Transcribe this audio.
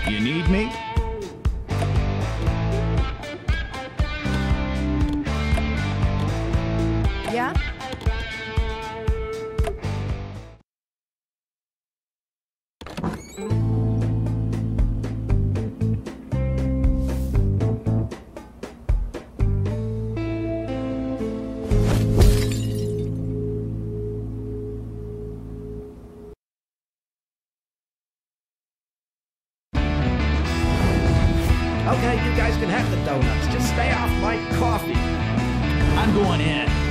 You need me? Yeah? Okay, you guys can have the donuts. Just stay off my coffee. I'm going in.